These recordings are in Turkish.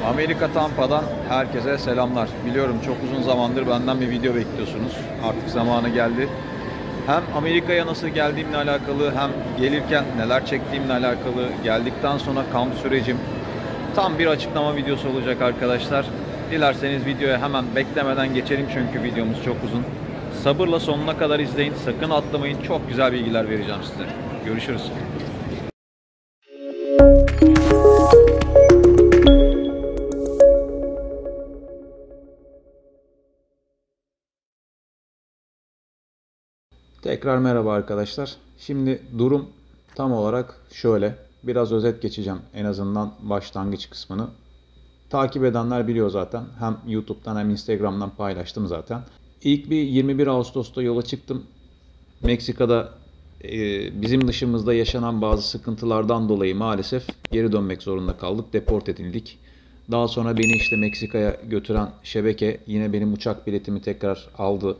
Amerika Tampa'dan herkese selamlar. Biliyorum çok uzun zamandır benden bir video bekliyorsunuz. Artık zamanı geldi. Hem Amerika'ya nasıl geldiğimle alakalı, hem gelirken neler çektiğimle alakalı, geldikten sonra kamp sürecim, tam bir açıklama videosu olacak arkadaşlar. Dilerseniz videoya hemen beklemeden geçelim çünkü videomuz çok uzun. Sabırla sonuna kadar izleyin. Sakın atlamayın. Çok güzel bilgiler vereceğim size. Görüşürüz. Tekrar merhaba arkadaşlar. Şimdi durum tam olarak şöyle. Biraz özet geçeceğim en azından başlangıç kısmını. Takip edenler biliyor zaten. Hem YouTube'dan hem Instagram'dan paylaştım zaten. İlk bir 21 Ağustos'ta yola çıktım. Meksika'da bizim dışımızda yaşanan bazı sıkıntılardan dolayı maalesef geri dönmek zorunda kaldık. Deport edildik. Daha sonra beni işte Meksika'ya götüren şebeke yine benim uçak biletimi tekrar aldı.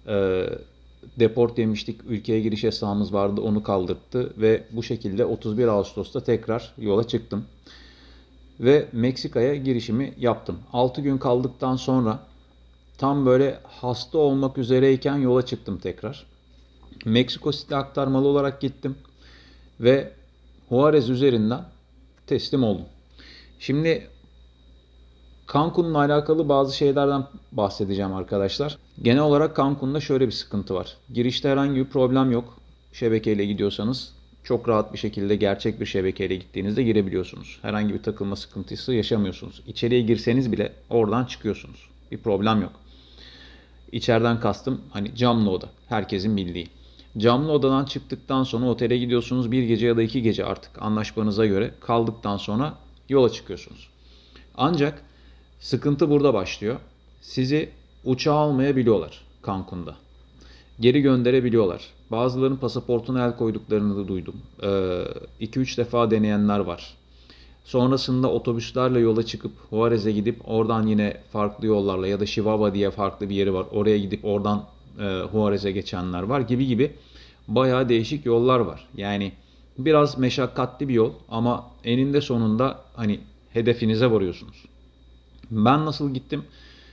Deport yemiştik. Ülkeye giriş yasağımız vardı. Onu kaldırttı ve bu şekilde 31 Ağustos'ta tekrar yola çıktım. Ve Meksika'ya girişimi yaptım. 6 gün kaldıktan sonra tam böyle hasta olmak üzereyken yola çıktım tekrar. Meksiko City aktarmalı olarak gittim ve Juarez üzerinden teslim oldum. Şimdi Cancun'la alakalı bazı şeylerden bahsedeceğim arkadaşlar. Genel olarak Cancun'da şöyle bir sıkıntı var. Girişte herhangi bir problem yok. Şebekeyle gidiyorsanız çok rahat bir şekilde gerçek bir şebekeyle gittiğinizde girebiliyorsunuz. Herhangi bir takılma sıkıntısı yaşamıyorsunuz. İçeriye girseniz bile oradan çıkıyorsunuz. Bir problem yok. İçeriden kastım hani camlı oda. Herkesin bildiği. Camlı odadan çıktıktan sonra otele gidiyorsunuz. Bir gece ya da 2 gece artık anlaşmanıza göre kaldıktan sonra yola çıkıyorsunuz. Ancak sıkıntı burada başlıyor. Sizi uçağa almayabiliyorlar Cancun'da. Geri gönderebiliyorlar. Bazılarının pasaportuna el koyduklarını da duydum. 2-3 defa deneyenler var. Sonrasında otobüslerle yola çıkıp Juarez'e gidip oradan yine farklı yollarla ya da Chihuahua diye farklı bir yeri var. Oraya gidip oradan Juarez'e geçenler var gibi gibi bayağı değişik yollar var. Yani biraz meşakkatli bir yol ama eninde sonunda hani hedefinize varıyorsunuz. Ben nasıl gittim?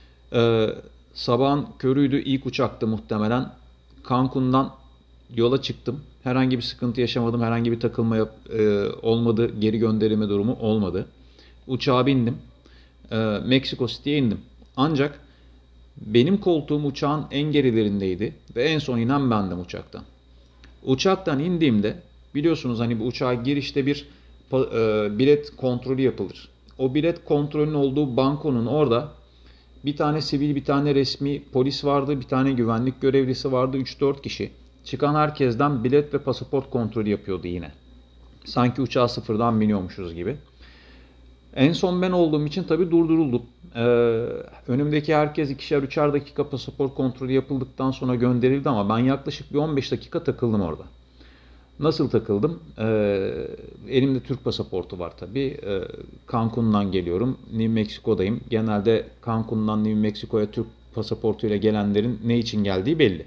Sabahın körüydü, ilk uçaktı muhtemelen. Cancun'dan yola çıktım. Herhangi bir sıkıntı yaşamadım. Herhangi bir takılma olmadı. Geri gönderme durumu olmadı. Uçağa bindim. Meksiko City'ye indim. Ancak benim koltuğum uçağın en gerilerindeydi. Ve en son inen bendim uçaktan. Uçaktan indiğimde biliyorsunuz hani bu uçağa girişte bir bilet kontrolü yapılır. O bilet kontrolünün olduğu bankonun orada bir tane sivil, bir tane resmi polis vardı, bir tane güvenlik görevlisi vardı, 3-4 kişi. Çıkan herkesten bilet ve pasaport kontrolü yapıyordu yine. Sanki uçağa sıfırdan biniyormuşuz gibi. En son ben olduğum için tabii durduruldum. Önümdeki herkes 2'şer 3'er dakika pasaport kontrolü yapıldıktan sonra gönderildi ama ben yaklaşık bir 15 dakika takıldım orada. Nasıl takıldım? Elimde Türk pasaportu var tabii. Cancun'dan geliyorum. New Mexico'dayım. Genelde Cancun'dan New Mexico'ya Türk pasaportuyla gelenlerin ne için geldiği belli.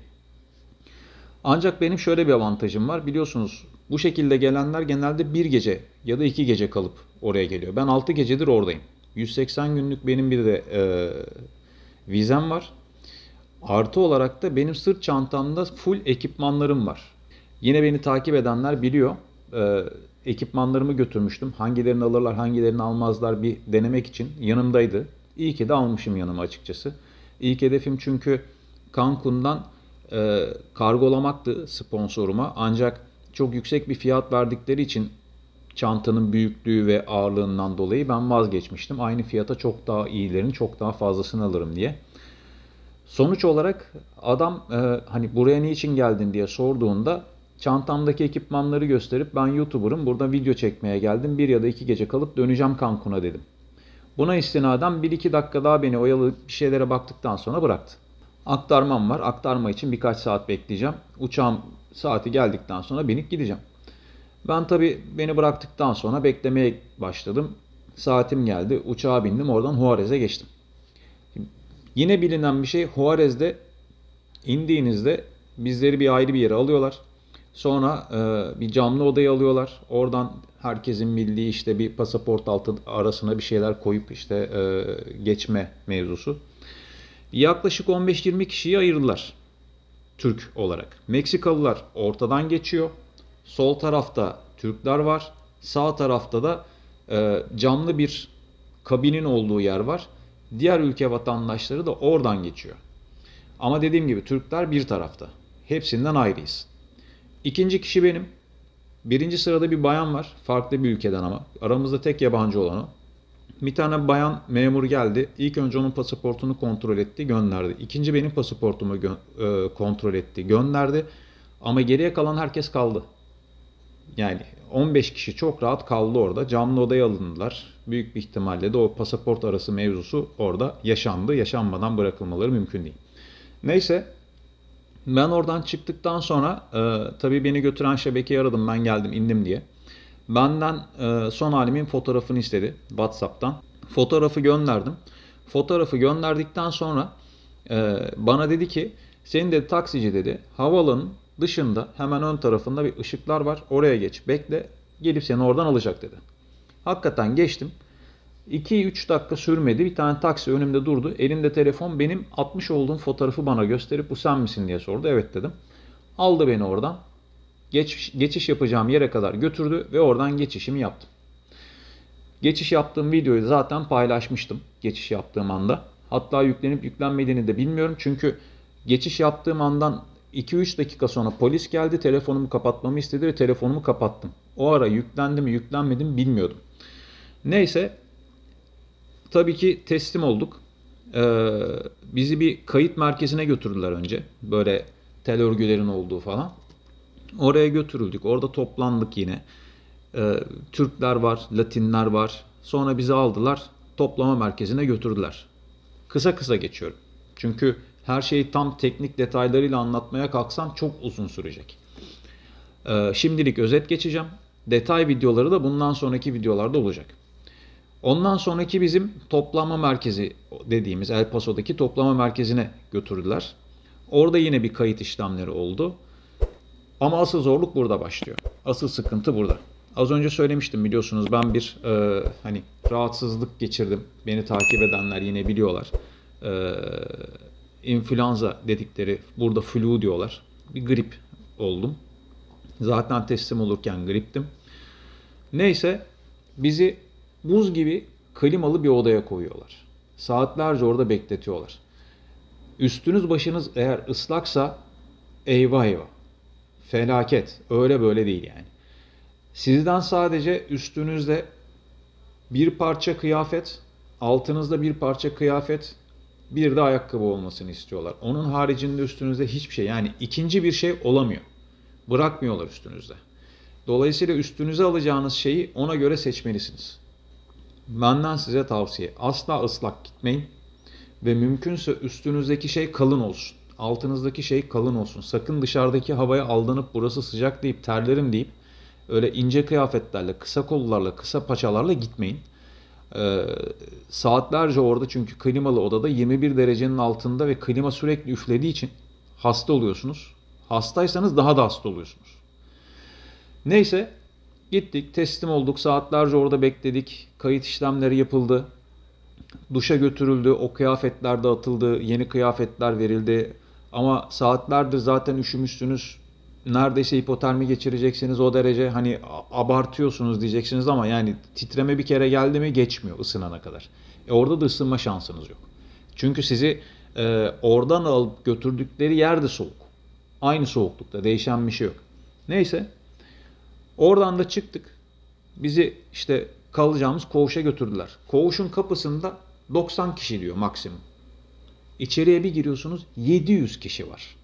Ancak benim şöyle bir avantajım var. Biliyorsunuz bu şekilde gelenler genelde bir gece ya da 2 gece kalıp oraya geliyor. Ben 6 gecedir oradayım. 180 günlük benim bir de vizem var. Artı olarak da benim sırt çantamda full ekipmanlarım var. Yine beni takip edenler biliyor. Ekipmanlarımı götürmüştüm. Hangilerini alırlar, hangilerini almazlar bir denemek için yanımdaydı. İyi ki de almışım yanıma açıkçası. İlk hedefim çünkü Cancun'dan kargolamaktı sponsoruma. Ancak çok yüksek bir fiyat verdikleri için çantanın büyüklüğü ve ağırlığından dolayı ben vazgeçmiştim. Aynı fiyata çok daha iyilerini, çok daha fazlasını alırım diye. Sonuç olarak adam hani buraya niçin geldin diye sorduğunda çantamdaki ekipmanları gösterip ben YouTuber'ım burada video çekmeye geldim. 1 ya da 2 gece kalıp döneceğim Cancun'a dedim. Buna istinaden 1-2 dakika daha beni oyalayıp bir şeylere baktıktan sonra bıraktı. Aktarmam var. Aktarma için birkaç saat bekleyeceğim. Uçağım saati geldikten sonra binip gideceğim. Ben tabii beni bıraktıktan sonra beklemeye başladım. Saatim geldi. Uçağa bindim. Oradan Juarez'e geçtim. Yine bilinen bir şey, Juarez'de indiğinizde bizleri bir ayrı bir yere alıyorlar. Sonra bir camlı odaya alıyorlar. Oradan herkesin bildiği işte bir pasaport altı arasına bir şeyler koyup işte geçme mevzusu. Yaklaşık 15-20 kişiyi ayırdılar Türk olarak. Meksikalılar ortadan geçiyor. Sol tarafta Türkler var. Sağ tarafta da camlı bir kabinin olduğu yer var. Diğer ülke vatandaşları da oradan geçiyor. Ama dediğim gibi Türkler bir tarafta. Hepsinden ayrıyız. İkinci kişi benim. Birinci sırada bir bayan var. Farklı bir ülkeden ama. Aramızda tek yabancı olan o. Bir tane bayan memur geldi. İlk önce onun pasaportunu kontrol etti, gönderdi. İkinci benim pasaportumu kontrol etti, gönderdi. Ama geriye kalan herkes kaldı. Yani 15 kişi çok rahat kaldı orada. Camlı odaya alındılar. Büyük bir ihtimalle de o pasaport arası mevzusu orada yaşandı. Yaşanmadan bırakılmaları mümkün değil. Neyse, ben oradan çıktıktan sonra tabii beni götüren şebekeyi aradım, ben geldim indim diye. Benden son halimin fotoğrafını istedi WhatsApp'tan. Fotoğrafı gönderdim. Fotoğrafı gönderdikten sonra bana dedi ki senin dedi taksici dedi havaalanının dışında hemen ön tarafında bir ışıklar var. Oraya geç bekle, gelip seni oradan alacak dedi. Hakikaten geçtim. 2-3 dakika sürmedi. Bir tane taksi önümde durdu. Elinde telefon, benim atmış olduğum fotoğrafı bana gösterip bu sen misin diye sordu. Evet dedim. Aldı beni oradan. Geçiş yapacağım yere kadar götürdü ve oradan geçişimi yaptım. Geçiş yaptığım videoyu zaten paylaşmıştım geçiş yaptığım anda. Hatta yüklenip yüklenmediğini de bilmiyorum. Çünkü geçiş yaptığım andan 2-3 dakika sonra polis geldi. Telefonumu kapatmamı istedi ve telefonumu kapattım. O ara yüklendi mi yüklenmedi mi bilmiyordum. Neyse, tabii ki teslim olduk. Bizi bir kayıt merkezine götürdüler önce. Böyle tel örgülerin olduğu falan. Oraya götürüldük. Orada toplandık yine. Türkler var, Latinler var. Sonra bizi aldılar. Toplama merkezine götürdüler. Kısa kısa geçiyorum. Çünkü her şeyi tam teknik detaylarıyla anlatmaya kalksam çok uzun sürecek. Şimdilik özet geçeceğim. Detay videoları da bundan sonraki videolarda olacak. Ondan sonraki bizim toplama merkezi dediğimiz El Paso'daki toplama merkezine götürdüler. Orada yine bir kayıt işlemleri oldu. Ama asıl zorluk burada başlıyor. Asıl sıkıntı burada. Az önce söylemiştim, biliyorsunuz ben bir hani rahatsızlık geçirdim. Beni takip edenler yine biliyorlar. İnfluenza dedikleri, burada flu diyorlar. Bir grip oldum. Zaten teslim olurken griptim. Neyse, bizi buz gibi klimalı bir odaya koyuyorlar. Saatlerce orada bekletiyorlar. Üstünüz başınız eğer ıslaksa eyvah eyvah. Felaket. Öyle böyle değil yani. Sizden sadece üstünüzde bir parça kıyafet, altınızda bir parça kıyafet, bir de ayakkabı olmasını istiyorlar. Onun haricinde üstünüzde hiçbir şey, yani ikinci bir şey olamıyor. Bırakmıyorlar üstünüzde. Dolayısıyla üstünüze alacağınız şeyi ona göre seçmelisiniz. Benden size tavsiye. Asla ıslak gitmeyin. Ve mümkünse üstünüzdeki şey kalın olsun. Altınızdaki şey kalın olsun. Sakın dışarıdaki havaya aldanıp burası sıcak deyip terlerim deyip öyle ince kıyafetlerle, kısa kollarla, kısa paçalarla gitmeyin. Saatlerce orada, çünkü klimalı odada 21 derecenin altında ve klima sürekli üflediği için hasta oluyorsunuz. Hastaysanız daha da hasta oluyorsunuz. Neyse, gittik, teslim olduk, saatlerce orada bekledik, kayıt işlemleri yapıldı, duşa götürüldü, o kıyafetler dağıtıldı, yeni kıyafetler verildi. Ama saatlerdir zaten üşümüşsünüz, neredeyse hipotermi geçireceksiniz, o derece, hani abartıyorsunuz diyeceksiniz ama yani titreme bir kere geldi mi geçmiyor ısınana kadar. Orada da ısınma şansınız yok. Çünkü sizi oradan alıp götürdükleri yer de soğuk. Aynı soğuklukta, değişen bir şey yok. Neyse, oradan da çıktık. Bizi işte kalacağımız koğuşa götürdüler. Koğuşun kapısında 90 kişi diyor maksimum. İçeriye bir giriyorsunuz, 700 kişi var.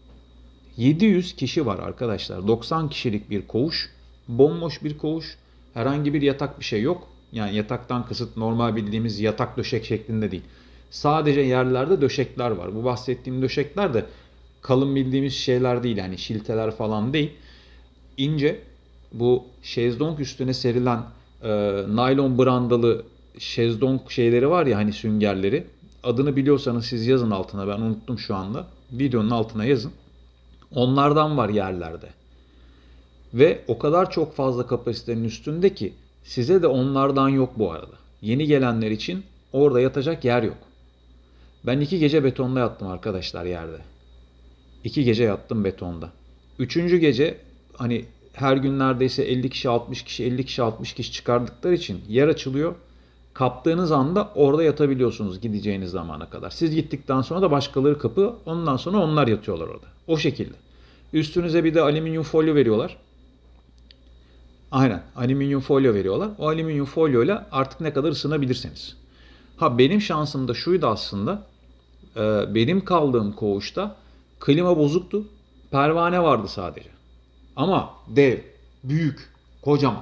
700 kişi var arkadaşlar. 90 kişilik bir koğuş. Bomboş bir koğuş. Herhangi bir yatak, bir şey yok. Yani yataktan kasıt normal bildiğimiz yatak döşek şeklinde değil. Sadece yerlerde döşekler var. Bu bahsettiğim döşekler de kalın bildiğimiz şeyler değil. Yani şilteler falan değil. İnce, bu şezlong üstüne serilen naylon brandalı şezlong şeyleri var ya, hani süngerleri. Adını biliyorsanız siz yazın altına, ben unuttum şu anda. Videonun altına yazın. Onlardan var yerlerde. Ve o kadar çok fazla kapasitenin üstünde ki size de onlardan yok bu arada. Yeni gelenler için orada yatacak yer yok. Ben 2 gece betonda yattım arkadaşlar yerde. 2 gece yattım betonda. Üçüncü gece hani her gün neredeyse 50 kişi 60 kişi 50 kişi 60 kişi çıkardıkları için yer açılıyor. Kaptığınız anda orada yatabiliyorsunuz gideceğiniz zamana kadar. Siz gittikten sonra da başkaları kapı, ondan sonra onlar yatıyorlar orada. O şekilde. Üstünüze bir de alüminyum folyo veriyorlar. Aynen, alüminyum folyo veriyorlar. O alüminyum folyoyla artık ne kadar ısınabilirseniz. Ha benim şansım da şuydu aslında. Benim kaldığım koğuşta klima bozuktu. Pervane vardı sadece. Ama dev, büyük, kocaman.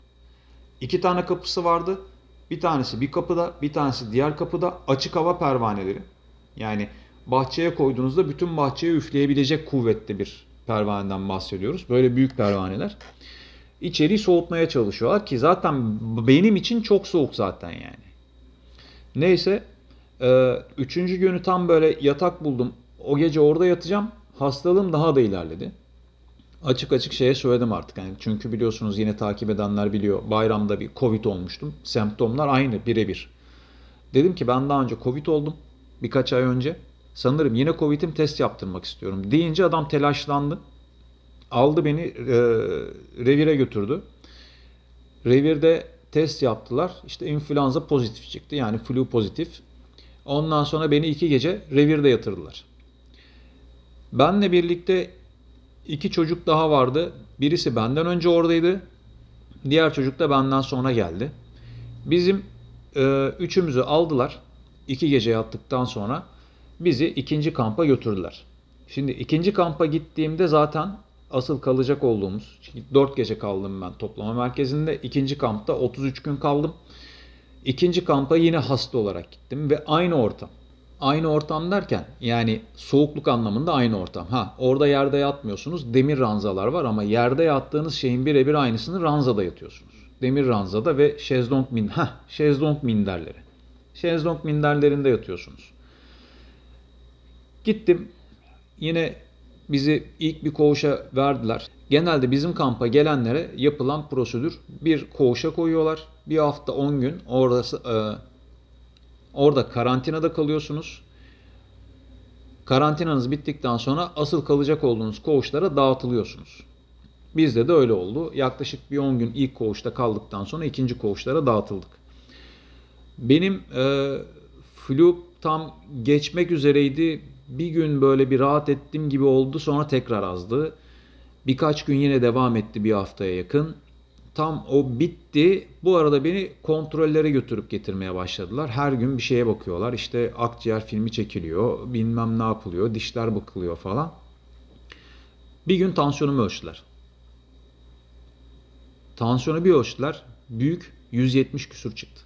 2 tane kapısı vardı. Bir tanesi bir kapıda, bir tanesi diğer kapıda. Açık hava pervaneleri. Yani bahçeye koyduğunuzda bütün bahçeyi üfleyebilecek kuvvetli bir pervaneden bahsediyoruz. Böyle büyük pervaneler. İçeriği soğutmaya çalışıyorlar ki zaten benim için çok soğuk zaten yani. Neyse, üçüncü günü tam böyle yatak buldum. O gece orada yatacağım. Hastalığım daha da ilerledi. Açık açık şeye söyledim artık. Yani çünkü biliyorsunuz yine takip edenler biliyor. Bayramda bir Covid olmuştum. Semptomlar aynı birebir. Dedim ki ben daha önce Covid oldum. Birkaç ay önce. Sanırım yine Covid'im test yaptırmak istiyorum. Deyince adam telaşlandı. Aldı beni revire götürdü. Revirde test yaptılar. İşte influenza pozitif çıktı. Yani flu pozitif. Ondan sonra beni 2 gece revirde yatırdılar. Benle birlikte 2 çocuk daha vardı. Birisi benden önce oradaydı. Diğer çocuk da benden sonra geldi. Bizim üçümüzü aldılar. 2 gece yattıktan sonra bizi ikinci kampa götürdüler. Şimdi ikinci kampa gittiğimde zaten asıl kalacak olduğumuz 4 gece kaldım ben toplama merkezinde. İkinci kampta 33 gün kaldım. İkinci kampa yine hasta olarak gittim ve aynı ortam. Aynı ortam derken yani soğukluk anlamında aynı ortam. Ha orada yerde yatmıyorsunuz. Demir ranzalar var ama yerde yattığınız şeyin birebir aynısını ranzada yatıyorsunuz. Demir ranzada ve şezlong minderleri. Şezlong minderlerinde yatıyorsunuz. Gittim. Yine bizi ilk bir koğuşa verdiler. Genelde bizim kampa gelenlere yapılan prosedür bir koğuşa koyuyorlar. Bir hafta 10 gün orada karantinada kalıyorsunuz. Karantinanız bittikten sonra asıl kalacak olduğunuz koğuşlara dağıtılıyorsunuz. Bizde de öyle oldu. Yaklaşık bir 10 gün ilk koğuşta kaldıktan sonra ikinci koğuşlara dağıtıldık. Benim flu tam geçmek üzereydi. Bir gün böyle bir rahat ettim gibi oldu. Sonra tekrar azdı. Birkaç gün yine devam etti bir haftaya yakın. Tam o bitti. Bu arada beni kontrollere götürüp getirmeye başladılar. Her gün bir şeye bakıyorlar. İşte akciğer filmi çekiliyor. Bilmem ne yapılıyor. Dişler bakılıyor falan. Bir gün tansiyonumu ölçtüler. Tansiyonu bir ölçtüler. Büyük 170 küsur çıktı.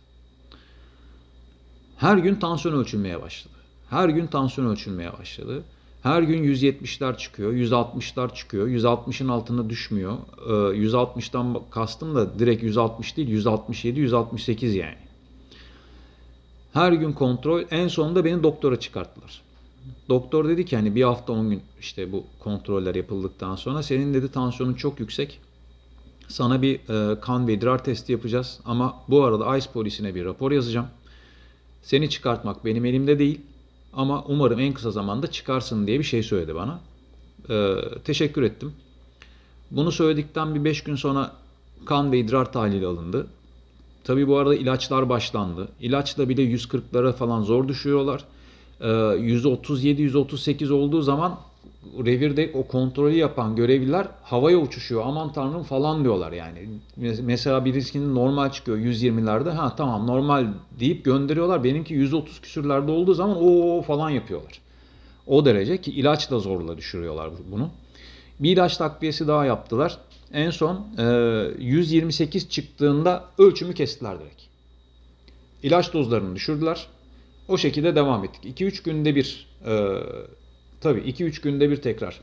Her gün tansiyon ölçülmeye başladı. Her gün tansiyon ölçülmeye başladı. Her gün 170'ler çıkıyor, 160'lar çıkıyor. 160'ın altına düşmüyor. 160'tan kastım da direkt 160 değil, 167, 168 yani. Her gün kontrol. En sonunda beni doktora çıkarttılar. Doktor dedi ki hani bir hafta 10 gün işte bu kontroller yapıldıktan sonra senin dedi tansiyonun çok yüksek. Sana bir kan ve idrar testi yapacağız. Ama bu arada ICE polisine bir rapor yazacağım. Seni çıkartmak benim elimde değil. Ama umarım en kısa zamanda çıkarsın diye bir şey söyledi bana. Teşekkür ettim. Bunu söyledikten bir 5 gün sonra kan ve idrar tahlili alındı. Tabii bu arada ilaçlar başlandı. İlaçla bile 140'lara falan zor düşüyorlar. 137-138 olduğu zaman revirde o kontrolü yapan görevliler havaya uçuşuyor. Aman tanrım falan diyorlar yani. Mesela birisinin normal çıkıyor 120'lerde. Ha tamam normal deyip gönderiyorlar. Benimki 130 küsürlerde olduğu zaman o falan yapıyorlar. O derece ki ilaçla zorla düşürüyorlar bunu. Bir ilaç takviyesi daha yaptılar. En son 128 çıktığında ölçümü kestiler direkt. İlaç dozlarını düşürdüler. O şekilde devam ettik. 2-3 günde bir tabii 2-3 günde bir tekrar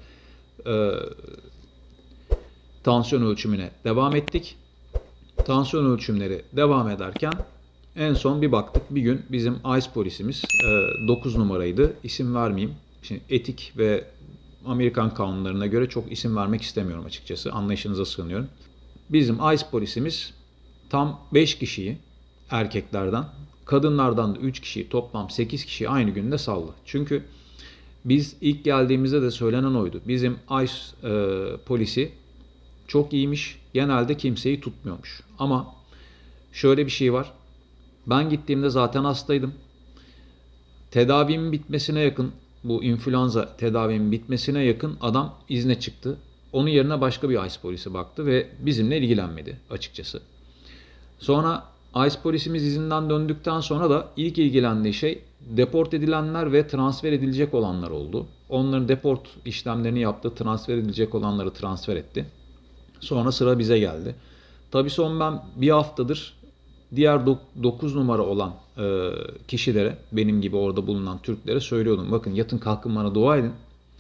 tansiyon ölçümüne devam ettik. Tansiyon ölçümleri devam ederken en son bir baktık bir gün bizim ICE polisimiz 9 numaraydı. İsim vermeyeyim. Şimdi etik ve Amerikan kanunlarına göre çok isim vermek istemiyorum açıkçası. Anlayışınıza sığınıyorum. Bizim ICE polisimiz tam 5 kişiyi erkeklerden, kadınlardan da 3 kişiyi, toplam 8 kişiyi aynı günde saldı. Çünkü biz ilk geldiğimizde de söylenen oydu. Bizim ICE polisi çok iyiymiş. Genelde kimseyi tutmuyormuş. Ama şöyle bir şey var. Ben gittiğimde zaten hastaydım. Tedavimin bitmesine yakın, bu influenza tedavimin bitmesine yakın adam izne çıktı. Onun yerine başka bir ICE polisi baktı ve bizimle ilgilenmedi açıkçası. Sonra ICE polisimiz izinden döndükten sonra da ilk ilgilendiği şey deport edilenler ve transfer edilecek olanlar oldu. Onların deport işlemlerini yaptı, transfer edilecek olanları transfer etti. Sonra sıra bize geldi. Tabii son ben bir haftadır diğer 9 numara olan kişilere, benim gibi orada bulunan Türklere söylüyordum. Bakın yatın kalkın bana dua edin.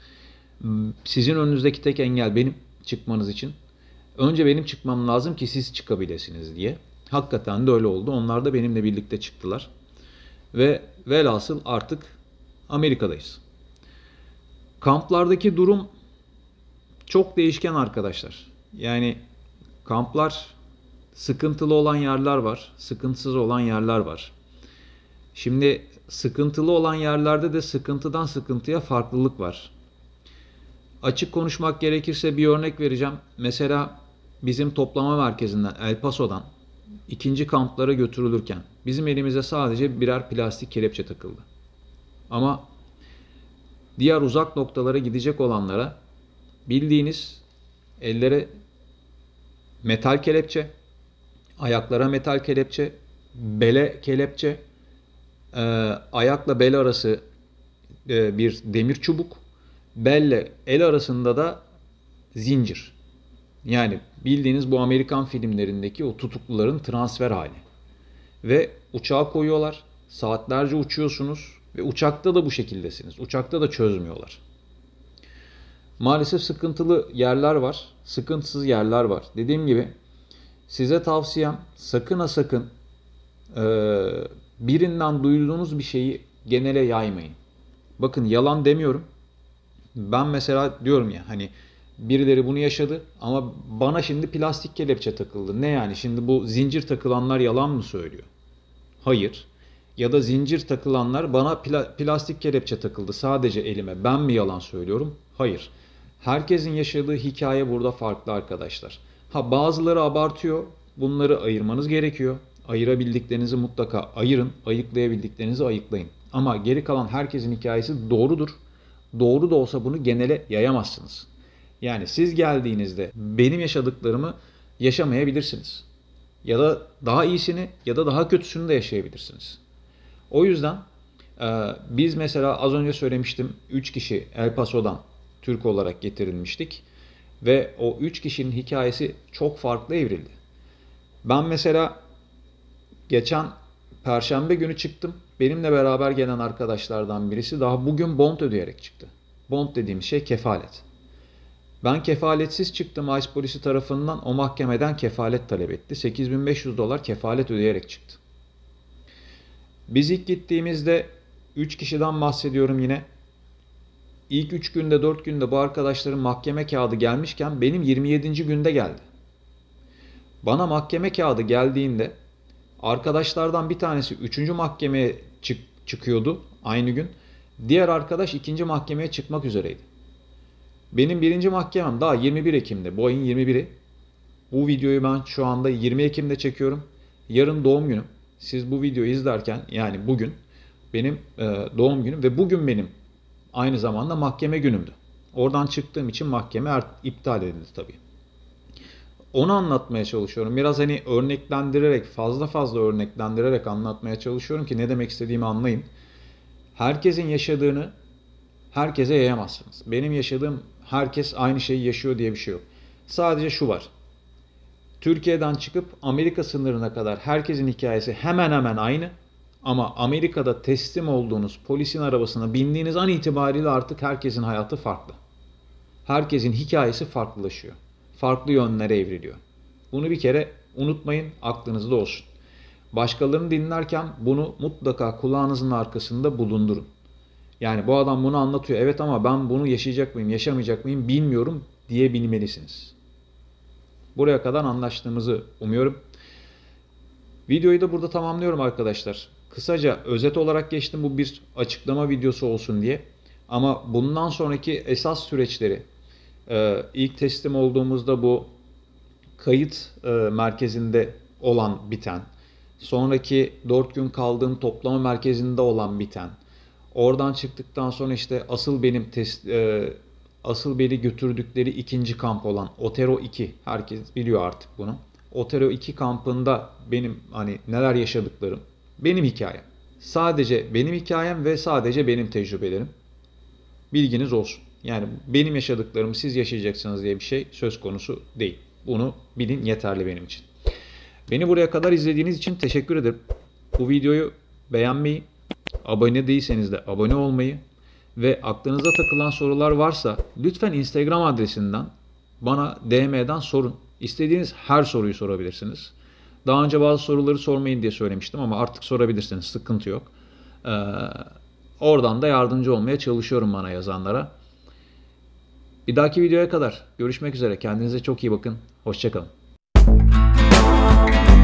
Sizin önünüzdeki tek engel benim çıkmanız için. Önce benim çıkmam lazım ki siz çıkabilirsiniz diye. Hakikaten de öyle oldu. Onlar da benimle birlikte çıktılar. Ve velhasıl artık Amerika'dayız. Kamplardaki durum çok değişken arkadaşlar. Yani kamplar, sıkıntılı olan yerler var, sıkıntısız olan yerler var. Şimdi sıkıntılı olan yerlerde de sıkıntıdan sıkıntıya farklılık var. Açık konuşmak gerekirse bir örnek vereceğim. Mesela bizim toplama merkezinden, El Paso'dan ikinci kamplara götürülürken bizim elimize sadece birer plastik kelepçe takıldı. Ama diğer uzak noktalara gidecek olanlara bildiğiniz ellere metal kelepçe, ayaklara metal kelepçe, bele kelepçe, ayakla bel arası bir demir çubuk, belle el arasında da zincir. Yani bildiğiniz bu Amerikan filmlerindeki o tutukluların transfer hali. Ve uçağa koyuyorlar, saatlerce uçuyorsunuz ve uçakta da bu şekildesiniz. Uçakta da çözmüyorlar. Maalesef sıkıntılı yerler var, sıkıntısız yerler var. Dediğim gibi size tavsiyem sakın ha sakın birinden duyduğunuz bir şeyi genele yaymayın. Bakın yalan demiyorum. Ben mesela diyorum ya hani birileri bunu yaşadı ama bana şimdi plastik kelepçe takıldı. Ne yani şimdi bu zincir takılanlar yalan mı söylüyor? Hayır. Ya da zincir takılanlar bana plastik kelepçe takıldı sadece elime. Ben mi yalan söylüyorum? Hayır. Herkesin yaşadığı hikaye burada farklı arkadaşlar. Ha bazıları abartıyor. Bunları ayırmanız gerekiyor. Ayırabildiklerinizi mutlaka ayırın. Ayıklayabildiklerinizi ayıklayın. Ama geri kalan herkesin hikayesi doğrudur. Doğru da olsa bunu genele yayamazsınız. Yani siz geldiğinizde benim yaşadıklarımı yaşamayabilirsiniz. Ya da daha iyisini ya da daha kötüsünü de yaşayabilirsiniz. O yüzden biz mesela az önce söylemiştim 3 kişi El Paso'dan Türk olarak getirilmiştik. Ve o 3 kişinin hikayesi çok farklı evrildi. Ben mesela geçen Perşembe günü çıktım. Benimle beraber gelen arkadaşlardan birisi daha bugün bond ödeyerek çıktı. Bond dediğimiz şey kefalet. Ben kefaletsiz çıktım. ICE polisi tarafından o mahkemeden kefalet talep etti. $8.500 kefalet ödeyerek çıktı. Biz ilk gittiğimizde 3 kişiden bahsediyorum yine. İlk 3 günde 4 günde bu arkadaşların mahkeme kağıdı gelmişken benim 27. günde geldi. Bana mahkeme kağıdı geldiğinde arkadaşlardan bir tanesi 3. mahkemeye çıkıyordu aynı gün. Diğer arkadaş 2. mahkemeye çıkmak üzereydi. Benim 1. mahkemem daha 21 Ekim'de. Bu ayın 21'i. Bu videoyu ben şu anda 20 Ekim'de çekiyorum. Yarın doğum günüm. Siz bu videoyu izlerken yani bugün benim doğum günüm ve bugün benim aynı zamanda mahkeme günümdü. Oradan çıktığım için mahkeme iptal edildi tabii. Onu anlatmaya çalışıyorum. Biraz hani örneklendirerek, fazla örneklendirerek anlatmaya çalışıyorum ki ne demek istediğimi anlayın. Herkesin yaşadığını herkese yayamazsınız. Benim yaşadığım herkes aynı şeyi yaşıyor diye bir şey yok. Sadece şu var. Türkiye'den çıkıp Amerika sınırına kadar herkesin hikayesi hemen hemen aynı. Ama Amerika'da teslim olduğunuz polisin arabasına bindiğiniz an itibariyle artık herkesin hayatı farklı. Herkesin hikayesi farklılaşıyor. Farklı yönlere evriliyor. Bunu bir kere unutmayın, aklınızda olsun. Başkalarını dinlerken bunu mutlaka kulağınızın arkasında bulundurun. Yani bu adam bunu anlatıyor. Evet ama ben bunu yaşayacak mıyım, yaşamayacak mıyım bilmiyorum diyebilmelisiniz. Buraya kadar anlaştığımızı umuyorum. Videoyu da burada tamamlıyorum arkadaşlar. Kısaca özet olarak geçtim, bu bir açıklama videosu olsun diye. Ama bundan sonraki esas süreçleri, ilk teslim olduğumuzda bu kayıt merkezinde olan biten, sonraki 4 gün kaldığım toplama merkezinde olan biten, oradan çıktıktan sonra işte asıl beni götürdükleri ikinci kamp olan Otero 2, herkes biliyor artık bunu. Otero 2 kampında benim hani neler yaşadıklarım, benim hikayem. Sadece benim hikayem ve sadece benim tecrübelerim. Bilginiz olsun. Yani benim yaşadıklarımı siz yaşayacaksınız diye bir şey söz konusu değil. Bunu bilin, yeterli benim için. Beni buraya kadar izlediğiniz için teşekkür ederim. Bu videoyu beğenmeyi, abone değilseniz de abone olmayı ve aklınıza takılan sorular varsa lütfen Instagram adresinden bana DM'den sorun. İstediğiniz her soruyu sorabilirsiniz. Daha önce bazı soruları sormayın diye söylemiştim ama artık sorabilirsiniz, sıkıntı yok. Oradan da yardımcı olmaya çalışıyorum bana yazanlara. Bir dahaki videoya kadar görüşmek üzere. Kendinize çok iyi bakın. Hoşça kalın.